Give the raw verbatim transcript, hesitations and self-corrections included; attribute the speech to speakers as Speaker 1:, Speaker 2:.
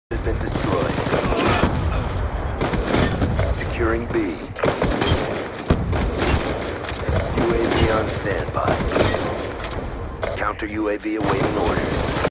Speaker 1: has been destroyed. Securing B. U A V on standby. Counter U A V awaiting orders.